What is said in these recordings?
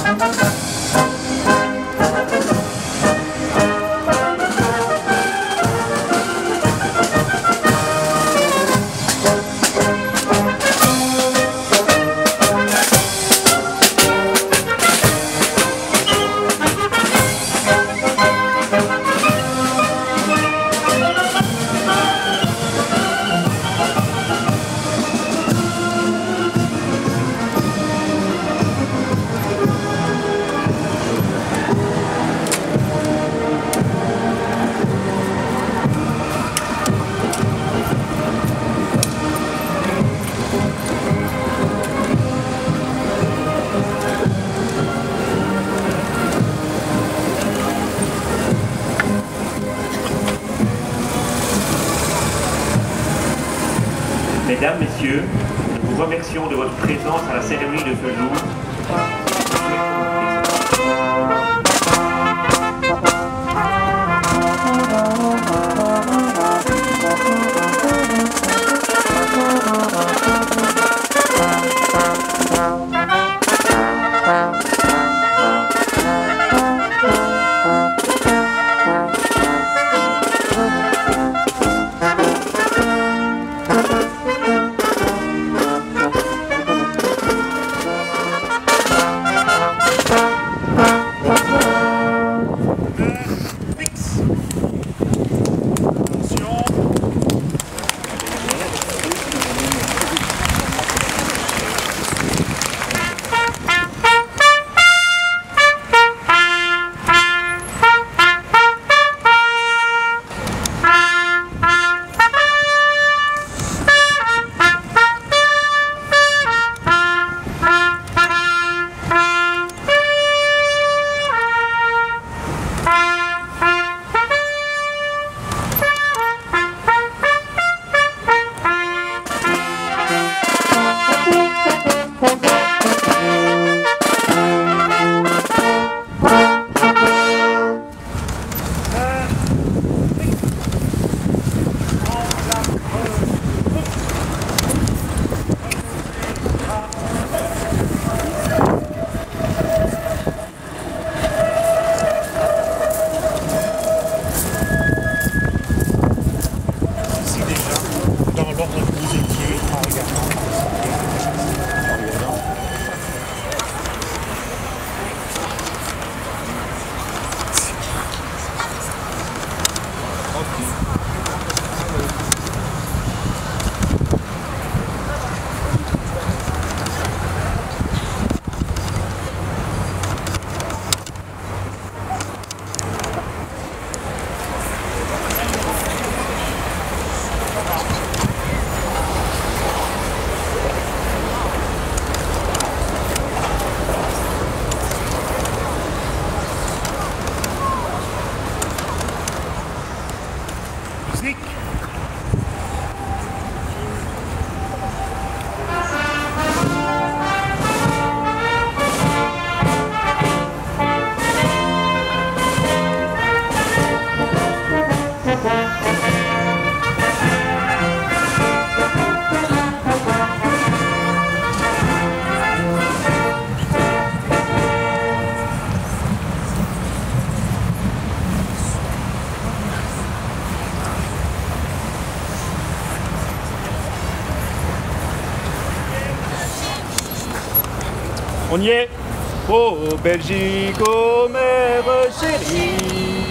Mesdames, Messieurs, nous vous remercions de votre présence à la cérémonie de ce jour. On y est. Oh Belgique, ô mère chérie,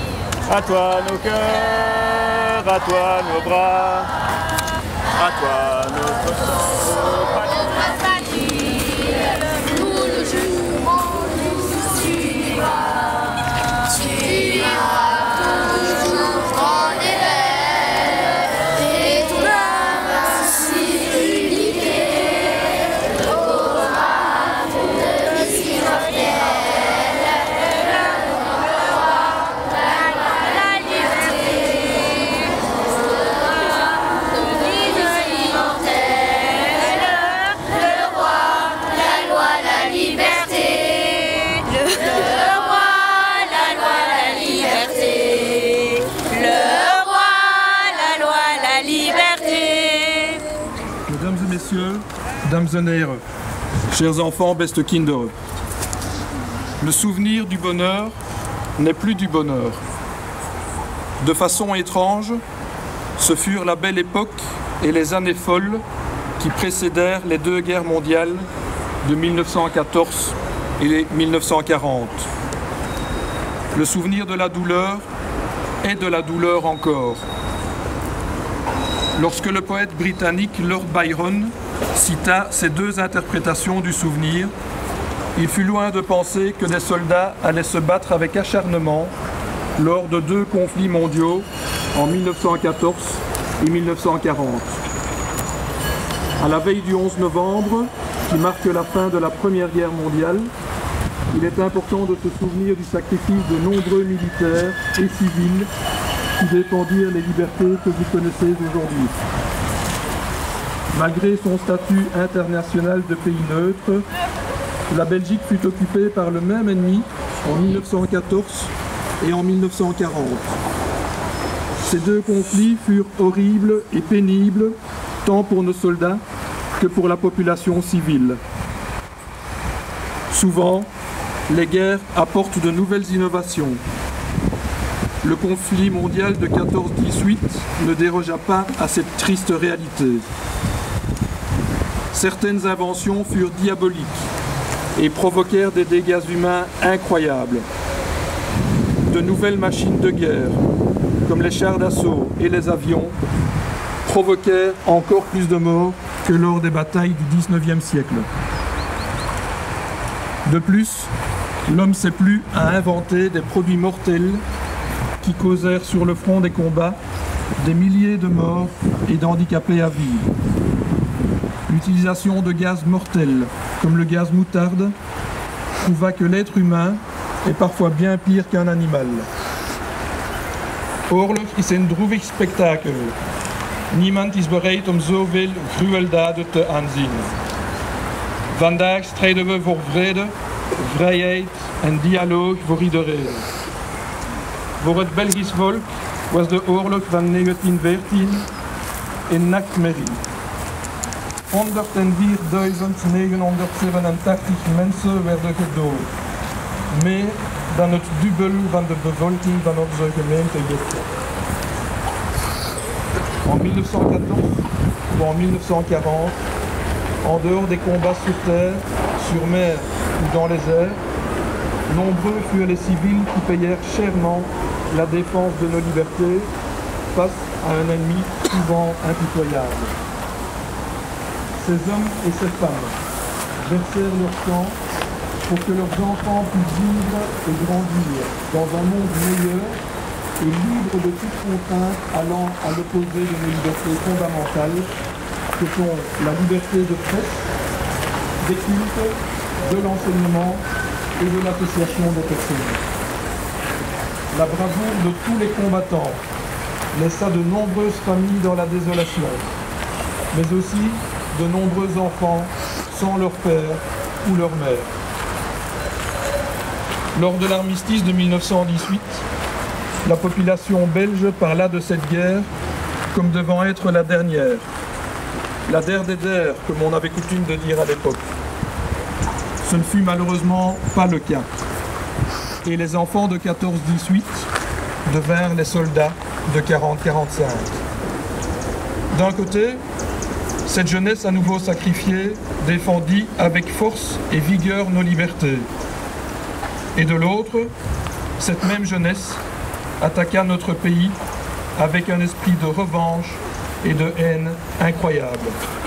à toi nos cœurs, à toi nos bras, à toi notre sang. Nous le jurons, nous suivra, toujours dans les rêves, et ton âme si unifiée, aura de l'esprit mortel, le roi, la liberté, de l'île immortelle, le roi, la loi, la liberté, le roi, la loi, la liberté, le roi, la loi, la liberté. Mesdames et messieurs, dames et heren, chers enfants, beste Kinder, Le souvenir du bonheur n'est plus du bonheur. De façon étrange, ce furent la belle époque et les années folles qui précédèrent les deux guerres mondiales de 1914 et 1940. Le souvenir de la douleur est de la douleur encore. Lorsque le poète britannique Lord Byron cita ces deux interprétations du souvenir, il fut loin de penser que des soldats allaient se battre avec acharnement lors de deux conflits mondiaux en 1914 et 1940. À la veille du 11 novembre, qui marque la fin de la Première Guerre mondiale, il est important de se souvenir du sacrifice de nombreux militaires et civils qui défendirent les libertés que vous connaissez aujourd'hui. Malgré son statut international de pays neutre, la Belgique fut occupée par le même ennemi en 1914 et en 1940. Ces deux conflits furent horribles et pénibles, tant pour nos soldats que pour la population civile. Souvent, les guerres apportent de nouvelles innovations. Le conflit mondial de 14-18 ne dérogea pas à cette triste réalité. Certaines inventions furent diaboliques et provoquèrent des dégâts humains incroyables. De nouvelles machines de guerre, comme les chars d'assaut et les avions, provoquèrent encore plus de morts que lors des batailles du XIXe siècle. De plus, l'homme s'est plu à inventer des produits mortels qui causèrent sur le front des combats des milliers de morts et d'handicapés à vie. L'utilisation de gaz mortels, comme le gaz moutarde, prouva que l'être humain est parfois bien pire qu'un animal. Oorlog is een droevig spektakel. Niemand is bereid om zoveel gruweldaden te aanzien. Vandaag strijden we voor vrede, vrijheid en dialoog voor iedereen. Voor het Belgisch volk was de oorlog van 1914 een nachtmerrie. 104.987 mensen werden gedood. Meer dan het dubbel van de bevolking van onze gemeente Jette. En 1914 ou en 1940, en dehors des combats sur terre, sur mer ou dans les airs, nombreux furent les civils qui payèrent chèrement la défense de nos libertés face à un ennemi souvent impitoyable. Ces hommes et ces femmes versèrent leur sang pour que leurs enfants puissent vivre et grandir dans un monde meilleur et libre de toute contrainte allant à l'opposé de nos libertés fondamentales, que sont la liberté de presse, des cultes, de l'enseignement et de l'association des personnes. La bravoure de tous les combattants laissa de nombreuses familles dans la désolation, mais aussi de nombreux enfants sans leur père ou leur mère. Lors de l'armistice de 1918, la population belge parla de cette guerre comme devant être la dernière. La der des der, comme on avait coutume de dire à l'époque. Ce ne fut malheureusement pas le cas. Et les enfants de 14-18 devinrent les soldats de 40-45. D'un côté, cette jeunesse à nouveau sacrifiée défendit avec force et vigueur nos libertés. Et de l'autre, cette même jeunesse attaqua notre pays avec un esprit de revanche et de haine incroyable.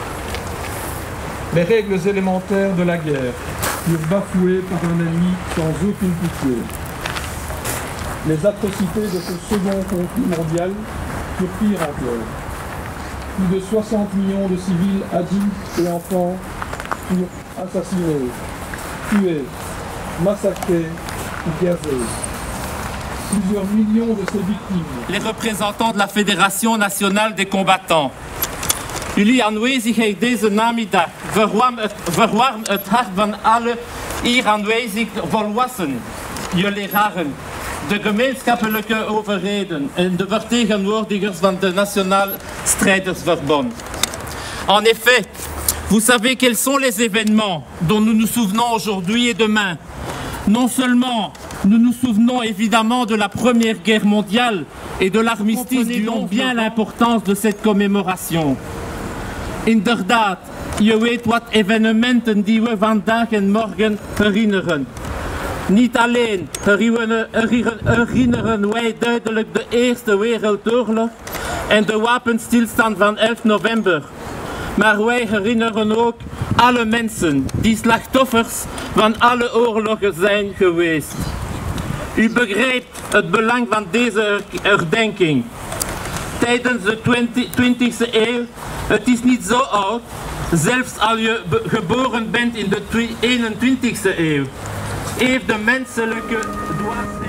Les règles élémentaires de la guerre furent bafouées par un ennemi sans aucune pitié. Les atrocités de ce second conflit mondial furent pires encore. Plus de 60 millions de civils, adultes et enfants furent assassinés, tués, massacrés ou gazés. Plusieurs millions de ces victimes. Les représentants de la Fédération nationale des combattants. Jullie aanwezigheid deze namiddag verwarmt het hart van alle hier aanwezig volwassenen, jullie leraren, de gemeenschappelijke overheden en de vertegenwoordigers van de Nationaal Strijdersverbond. En effet, vous savez quels sont les événements dont nous nous souvenons aujourd'hui et demain. Non seulement nous nous souvenons évidemment de la Première Guerre mondiale et de l'armistice du 11 bien l'importance de cette commémoration. Inderdaad, je weet wat evenementen die we vandaag en morgen herinneren. Niet alleen herinneren wij duidelijk de Eerste Wereldoorlog en de wapenstilstand van 11 november. Maar wij herinneren ook alle mensen die slachtoffers van alle oorlogen zijn geweest. U begrijpt het belang van deze herdenking. Tijdens de 20e eeuw, het is niet zo oud, zelfs als je geboren bent in de 21e eeuw, heeft de menselijke dwarsheid